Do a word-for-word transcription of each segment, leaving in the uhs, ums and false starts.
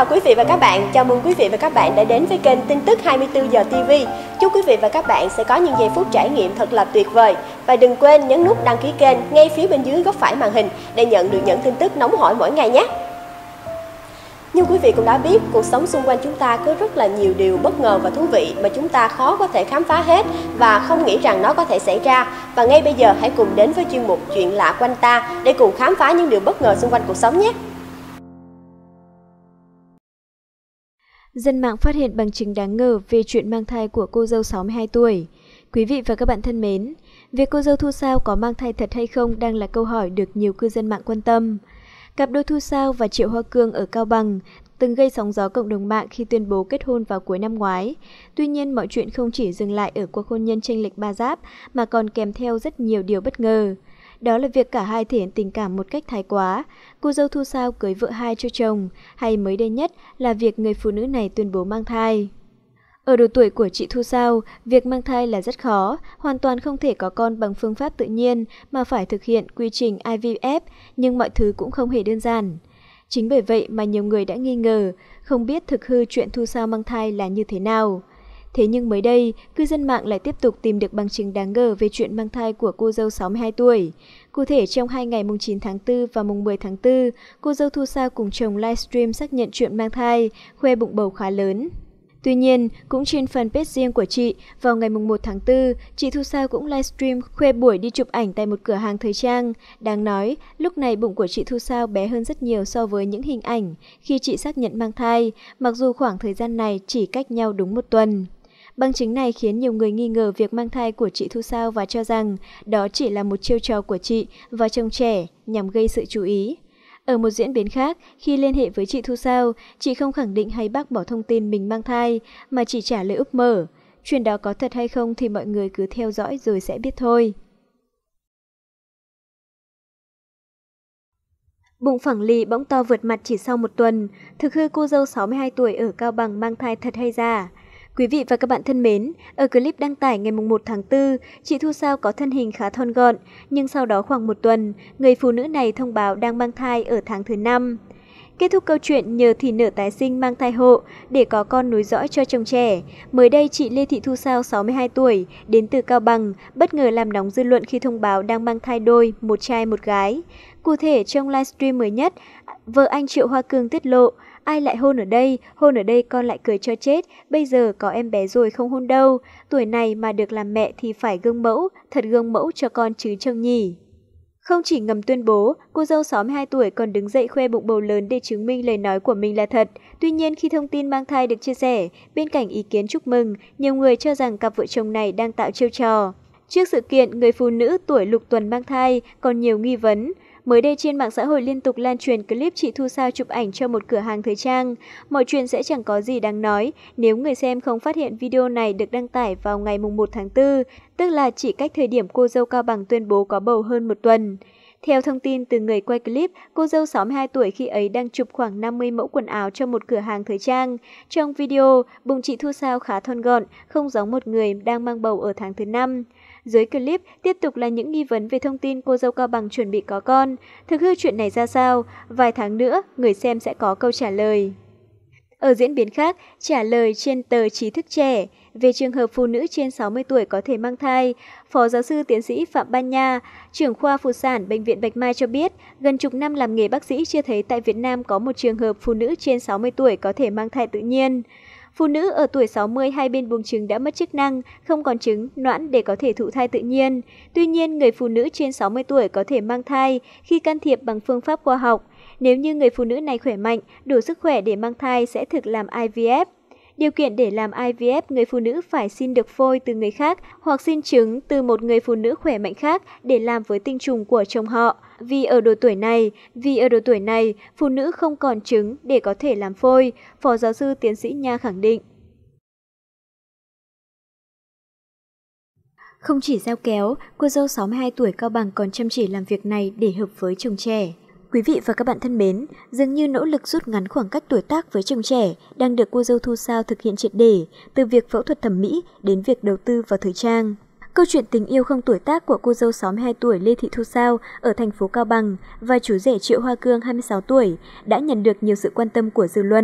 chào quý vị và các bạn, chào mừng quý vị và các bạn đã đến với kênh tin tức hai mươi tư giờ ti vi. Chúc quý vị và các bạn sẽ có những giây phút trải nghiệm thật là tuyệt vời. Và đừng quên nhấn nút đăng ký kênh ngay phía bên dưới góc phải màn hình để nhận được những tin tức nóng hổi mỗi ngày nhé. Như quý vị cũng đã biết, cuộc sống xung quanh chúng ta có rất là nhiều điều bất ngờ và thú vị mà chúng ta khó có thể khám phá hết và không nghĩ rằng nó có thể xảy ra. Và ngay bây giờ hãy cùng đến với chuyên mục Chuyện lạ quanh ta để cùng khám phá những điều bất ngờ xung quanh cuộc sống nhé. Dân mạng phát hiện bằng chứng đáng ngờ về chuyện mang thai của cô dâu sáu mươi hai tuổi. Quý vị và các bạn thân mến, việc cô dâu Thu Sao có mang thai thật hay không đang là câu hỏi được nhiều cư dân mạng quan tâm. Cặp đôi Thu Sao và Triệu Hoa Cương ở Cao Bằng từng gây sóng gió cộng đồng mạng khi tuyên bố kết hôn vào cuối năm ngoái. Tuy nhiên, mọi chuyện không chỉ dừng lại ở cuộc hôn nhân chênh lệch ba giáp mà còn kèm theo rất nhiều điều bất ngờ. Đó là việc cả hai thể hiện tình cảm một cách thái quá. Cô dâu Thu Sao cưới vợ hai cho chồng, hay mới đây nhất là việc người phụ nữ này tuyên bố mang thai. Ở độ tuổi của chị Thu Sao, việc mang thai là rất khó, hoàn toàn không thể có con bằng phương pháp tự nhiên mà phải thực hiện quy trình I V F, nhưng mọi thứ cũng không hề đơn giản. Chính bởi vậy mà nhiều người đã nghi ngờ, không biết thực hư chuyện Thu Sao mang thai là như thế nào. Thế nhưng mới đây, cư dân mạng lại tiếp tục tìm được bằng chứng đáng ngờ về chuyện mang thai của cô dâu sáu mươi hai tuổi. Cụ thể, trong hai ngày mùng chín tháng tư và mùng mười tháng tư, cô dâu Thu Sao cùng chồng livestream xác nhận chuyện mang thai, khoe bụng bầu khá lớn. Tuy nhiên, cũng trên fanpage riêng của chị, vào ngày mùng một tháng tư, chị Thu Sao cũng livestream khoe buổi đi chụp ảnh tại một cửa hàng thời trang. Đáng nói, lúc này bụng của chị Thu Sao bé hơn rất nhiều so với những hình ảnh khi chị xác nhận mang thai, mặc dù khoảng thời gian này chỉ cách nhau đúng một tuần. Bằng chứng này khiến nhiều người nghi ngờ việc mang thai của chị Thu Sao và cho rằng đó chỉ là một chiêu trò của chị và chồng trẻ nhằm gây sự chú ý. Ở một diễn biến khác, khi liên hệ với chị Thu Sao, chị không khẳng định hay bác bỏ thông tin mình mang thai, mà chỉ trả lời úp mở. Chuyện đó có thật hay không thì mọi người cứ theo dõi rồi sẽ biết thôi. Bụng phẳng lì bỗng to vượt mặt chỉ sau một tuần, thực hư cô dâu sáu mươi hai tuổi ở Cao Bằng mang thai thật hay giả? Quý vị và các bạn thân mến, ở clip đăng tải ngày mùng một tháng tư, chị Thu Sao có thân hình khá thon gọn, nhưng sau đó khoảng một tuần, người phụ nữ này thông báo đang mang thai ở tháng thứ năm. Kết thúc câu chuyện nhờ thì nở tái sinh mang thai hộ để có con nối dõi cho chồng trẻ. Mới đây, chị Lê Thị Thu Sao sáu mươi hai tuổi, đến từ Cao Bằng, bất ngờ làm nóng dư luận khi thông báo đang mang thai đôi, một trai một gái. Cụ thể, trong livestream mới nhất, vợ anh Triệu Hoa Cương tiết lộ, ai lại hôn ở đây, hôn ở đây con lại cười cho chết, bây giờ có em bé rồi không hôn đâu, tuổi này mà được làm mẹ thì phải gương mẫu, thật gương mẫu cho con chứ chồng nhỉ. Không chỉ ngầm tuyên bố, cô dâu sáu mươi hai tuổi còn đứng dậy khoe bụng bầu lớn để chứng minh lời nói của mình là thật. Tuy nhiên, khi thông tin mang thai được chia sẻ, bên cạnh ý kiến chúc mừng, nhiều người cho rằng cặp vợ chồng này đang tạo chiêu trò. Trước sự kiện, người phụ nữ tuổi lục tuần mang thai còn nhiều nghi vấn. Mới đây trên mạng xã hội liên tục lan truyền clip chị Thu Sao chụp ảnh cho một cửa hàng thời trang. Mọi chuyện sẽ chẳng có gì đáng nói nếu người xem không phát hiện video này được đăng tải vào ngày mùng một tháng tư, tức là chỉ cách thời điểm cô dâu Cao Bằng tuyên bố có bầu hơn một tuần. Theo thông tin từ người quay clip, cô dâu sáu mươi hai tuổi khi ấy đang chụp khoảng năm mươi mẫu quần áo cho một cửa hàng thời trang. Trong video, bụng chị Thu Sao khá thon gọn, không giống một người đang mang bầu ở tháng thứ năm. Dưới clip, tiếp tục là những nghi vấn về thông tin cô dâu Cao Bằng chuẩn bị có con. Thực hư chuyện này ra sao? Vài tháng nữa, người xem sẽ có câu trả lời. Ở diễn biến khác, trả lời trên tờ Trí thức trẻ về trường hợp phụ nữ trên sáu mươi tuổi có thể mang thai, Phó giáo sư tiến sĩ Phạm Ban Nha, trưởng khoa phụ sản Bệnh viện Bạch Mai cho biết, gần chục năm làm nghề bác sĩ chưa thấy tại Việt Nam có một trường hợp phụ nữ trên sáu mươi tuổi có thể mang thai tự nhiên. Phụ nữ ở tuổi sáu mươi hai bên buồng trứng đã mất chức năng, không còn trứng, noãn để có thể thụ thai tự nhiên. Tuy nhiên, người phụ nữ trên sáu mươi tuổi có thể mang thai khi can thiệp bằng phương pháp khoa học. Nếu như người phụ nữ này khỏe mạnh, đủ sức khỏe để mang thai sẽ thực làm I V F. Điều kiện để làm I V F, người phụ nữ phải xin được phôi từ người khác hoặc xin trứng từ một người phụ nữ khỏe mạnh khác để làm với tinh trùng của chồng họ. Vì ở độ tuổi này, vì ở độ tuổi này, phụ nữ không còn trứng để có thể làm phôi, Phó giáo sư tiến sĩ Nha khẳng định. Không chỉ gieo kéo, cô dâu sáu mươi hai tuổi Cao Bằng còn chăm chỉ làm việc này để hợp với chồng trẻ. Quý vị và các bạn thân mến, dường như nỗ lực rút ngắn khoảng cách tuổi tác với chồng trẻ đang được cô dâu Thu Sao thực hiện triệt để, từ việc phẫu thuật thẩm mỹ đến việc đầu tư vào thời trang. Câu chuyện tình yêu không tuổi tác của cô dâu sáu mươi hai tuổi Lê Thị Thu Sao ở thành phố Cao Bằng và chú rể Triệu Hoa Cương hai mươi sáu tuổi đã nhận được nhiều sự quan tâm của dư luận.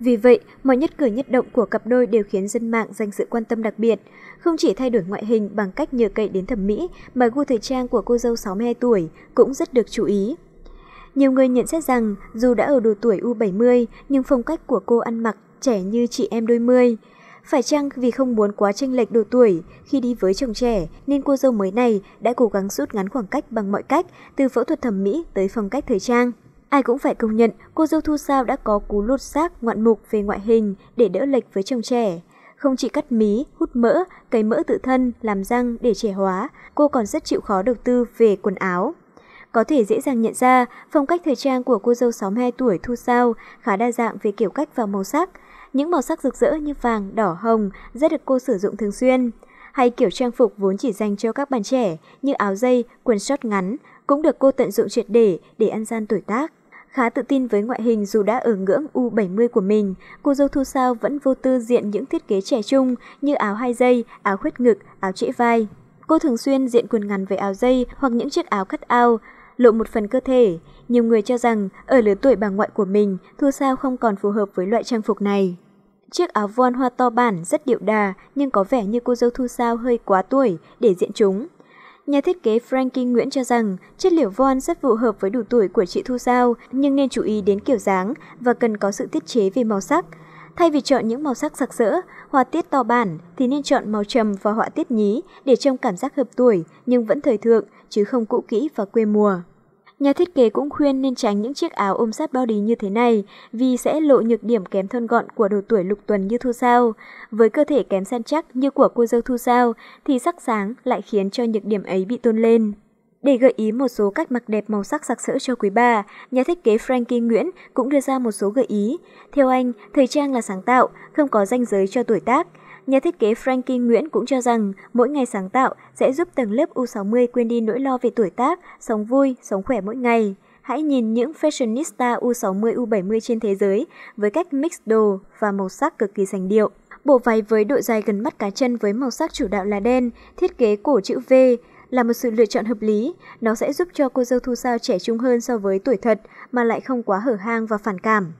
Vì vậy, mọi nhất cử nhất động của cặp đôi đều khiến dân mạng dành sự quan tâm đặc biệt. Không chỉ thay đổi ngoại hình bằng cách nhờ cậy đến thẩm mỹ, mà gu thời trang của cô dâu sáu mươi hai tuổi cũng rất được chú ý. Nhiều người nhận xét rằng dù đã ở độ tuổi u bảy mươi, nhưng phong cách của cô ăn mặc trẻ như chị em đôi mươi. Phải chăng vì không muốn quá chênh lệch độ tuổi khi đi với chồng trẻ nên cô dâu mới này đã cố gắng rút ngắn khoảng cách bằng mọi cách, từ phẫu thuật thẩm mỹ tới phong cách thời trang. Ai cũng phải công nhận cô dâu Thu Sao đã có cú lột xác ngoạn mục về ngoại hình để đỡ lệch với chồng trẻ. Không chỉ cắt mí, hút mỡ, cấy mỡ tự thân, làm răng để trẻ hóa, cô còn rất chịu khó đầu tư về quần áo. Có thể dễ dàng nhận ra, phong cách thời trang của cô dâu sáu mươi hai tuổi Thu Sao khá đa dạng về kiểu cách và màu sắc. Những màu sắc rực rỡ như vàng, đỏ, hồng rất được cô sử dụng thường xuyên. Hay kiểu trang phục vốn chỉ dành cho các bạn trẻ như áo dây, quần short ngắn cũng được cô tận dụng triệt để để ăn gian tuổi tác. Khá tự tin với ngoại hình dù đã ở ngưỡng u bảy mươi của mình, cô dâu Thu Sao vẫn vô tư diện những thiết kế trẻ trung như áo hai dây, áo khuét ngực, áo trễ vai. Cô thường xuyên diện quần ngắn với áo dây hoặc những chiếc áo cut out, lộ một phần cơ thể. Nhiều người cho rằng ở lứa tuổi bà ngoại của mình, Thu Sao không còn phù hợp với loại trang phục này. Chiếc áo voan hoa to bản rất điệu đà nhưng có vẻ như cô dâu Thu Sao hơi quá tuổi để diện chúng. Nhà thiết kế Frankie Nguyễn cho rằng chất liệu voan rất phù hợp với đủ tuổi của chị Thu Sao nhưng nên chú ý đến kiểu dáng và cần có sự tiết chế về màu sắc. Thay vì chọn những màu sắc sặc sỡ, họa tiết to bản thì nên chọn màu trầm và họa tiết nhí để trông cảm giác hợp tuổi nhưng vẫn thời thượng chứ không cũ kỹ và quê mùa. Nhà thiết kế cũng khuyên nên tránh những chiếc áo ôm sát body như thế này vì sẽ lộ nhược điểm kém thon gọn của độ tuổi lục tuần như Thu Sao. Với cơ thể kém săn chắc như của cô dâu Thu Sao thì sắc sáng lại khiến cho nhược điểm ấy bị tôn lên. Để gợi ý một số cách mặc đẹp màu sắc sặc sỡ cho quý bà, nhà thiết kế Frankie Nguyễn cũng đưa ra một số gợi ý. Theo anh, thời trang là sáng tạo, không có ranh giới cho tuổi tác. Nhà thiết kế Frankie Nguyễn cũng cho rằng mỗi ngày sáng tạo sẽ giúp tầng lớp u sáu mươi quên đi nỗi lo về tuổi tác, sống vui, sống khỏe mỗi ngày. Hãy nhìn những fashionista u sáu mươi, u bảy mươi trên thế giới với cách mix đồ và màu sắc cực kỳ sành điệu. Bộ váy với độ dài gần mắt cá chân với màu sắc chủ đạo là đen, thiết kế cổ chữ V là một sự lựa chọn hợp lý. Nó sẽ giúp cho cô dâu Thu Sao trẻ trung hơn so với tuổi thật mà lại không quá hở hang và phản cảm.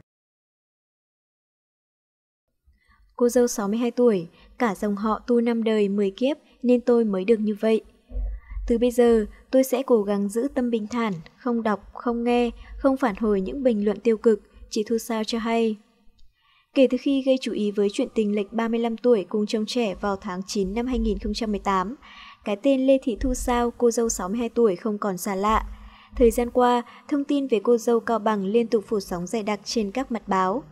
Cô dâu sáu mươi hai tuổi, cả dòng họ tu năm đời mười kiếp nên tôi mới được như vậy. Từ bây giờ, tôi sẽ cố gắng giữ tâm bình thản, không đọc, không nghe, không phản hồi những bình luận tiêu cực, chị Thu Sao cho hay. Kể từ khi gây chú ý với chuyện tình lệch ba mươi lăm tuổi cùng chồng trẻ vào tháng chín năm hai nghìn không trăm mười tám, cái tên Lê Thị Thu Sao, cô dâu sáu mươi hai tuổi không còn xa lạ. Thời gian qua, thông tin về cô dâu Cao Bằng liên tục phủ sóng dày đặc trên các mặt báo.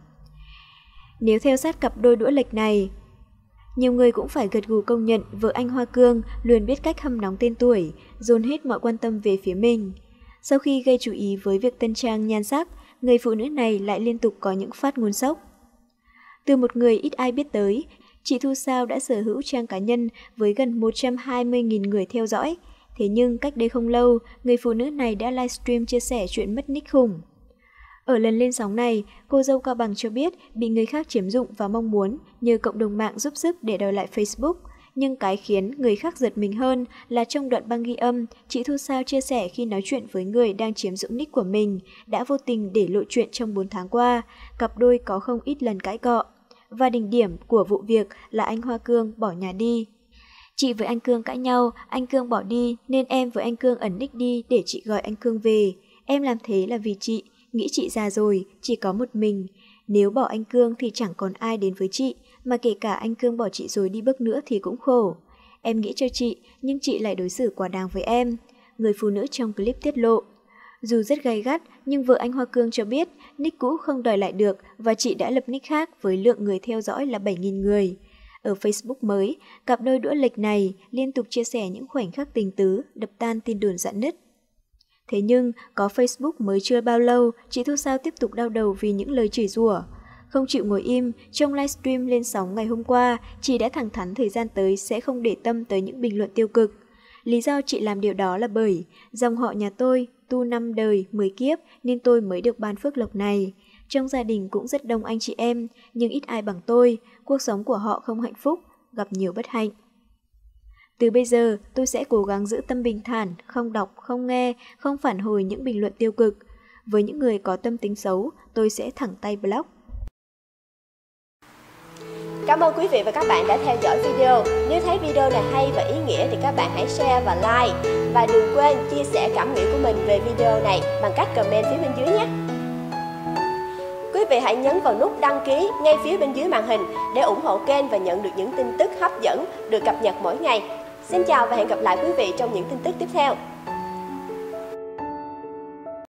Nếu theo sát cặp đôi đũa lệch này, nhiều người cũng phải gật gù công nhận vợ anh Hoa Cương luôn biết cách hâm nóng tên tuổi, dồn hết mọi quan tâm về phía mình. Sau khi gây chú ý với việc tân trang nhan sắc, người phụ nữ này lại liên tục có những phát ngôn sốc. Từ một người ít ai biết tới, chị Thu Sao đã sở hữu trang cá nhân với gần một trăm hai mươi nghìn người theo dõi. Thế nhưng cách đây không lâu, người phụ nữ này đã livestream chia sẻ chuyện mất nick khủng. Ở lần lên sóng này, cô dâu Cao Bằng cho biết bị người khác chiếm dụng và mong muốn nhờ cộng đồng mạng giúp sức để đòi lại Facebook. Nhưng cái khiến người khác giật mình hơn là trong đoạn băng ghi âm, chị Thu Sao chia sẻ khi nói chuyện với người đang chiếm dụng nick của mình đã vô tình để lộ chuyện trong bốn tháng qua, cặp đôi có không ít lần cãi cọ. Và đỉnh điểm của vụ việc là anh Hoa Cương bỏ nhà đi. Chị với anh Cương cãi nhau, anh Cương bỏ đi nên em với anh Cương ẩn nick đi để chị gọi anh Cương về. Em làm thế là vì chị, nghĩ chị già rồi, chỉ có một mình. Nếu bỏ anh Cương thì chẳng còn ai đến với chị, mà kể cả anh Cương bỏ chị rồi đi bước nữa thì cũng khổ. Em nghĩ cho chị, nhưng chị lại đối xử quá đáng với em, người phụ nữ trong clip tiết lộ. Dù rất gay gắt, nhưng vợ anh Hoa Cương cho biết nick cũ không đòi lại được và chị đã lập nick khác với lượng người theo dõi là bảy nghìn người. Ở Facebook mới, cặp đôi đũa lệch này liên tục chia sẻ những khoảnh khắc tình tứ, đập tan tin đồn rạn nứt. Thế nhưng, có Facebook mới chưa bao lâu, chị Thu Sao tiếp tục đau đầu vì những lời chửi rủa. Không chịu ngồi im, trong livestream lên sóng ngày hôm qua, chị đã thẳng thắn thời gian tới sẽ không để tâm tới những bình luận tiêu cực. Lý do chị làm điều đó là bởi dòng họ nhà tôi tu năm đời, mười kiếp nên tôi mới được ban phước lộc này. Trong gia đình cũng rất đông anh chị em, nhưng ít ai bằng tôi, cuộc sống của họ không hạnh phúc, gặp nhiều bất hạnh. Từ bây giờ, tôi sẽ cố gắng giữ tâm bình thản, không đọc, không nghe, không phản hồi những bình luận tiêu cực. Với những người có tâm tính xấu, tôi sẽ thẳng tay block. Cảm ơn quý vị và các bạn đã theo dõi video. Nếu thấy video này hay và ý nghĩa thì các bạn hãy share và like. Và đừng quên chia sẻ cảm nghĩ của mình về video này bằng cách comment phía bên dưới nhé. Quý vị hãy nhấn vào nút đăng ký ngay phía bên dưới màn hình để ủng hộ kênh và nhận được những tin tức hấp dẫn được cập nhật mỗi ngày. Xin chào và hẹn gặp lại quý vị trong những tin tức tiếp theo.